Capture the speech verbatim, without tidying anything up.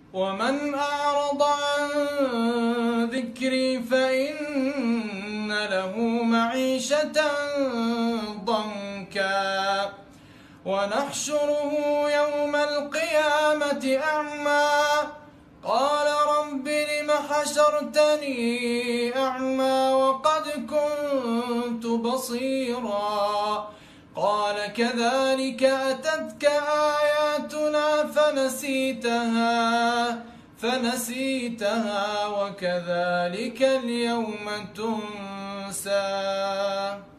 ومن أعرض عن ذكري فإن له معيشة ضنكا ونحشره يوم القيامة أعمى قال رب لم حشرتني أعمى وقد كنت بصيرا قال كذلك أتتك آياتنا فنسيتها فنسيتها وكذلك اليوم تنسى.